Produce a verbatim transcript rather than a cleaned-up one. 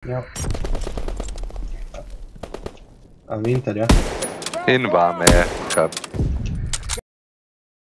Ja. Al vinter, ja. In war mehr gehabt.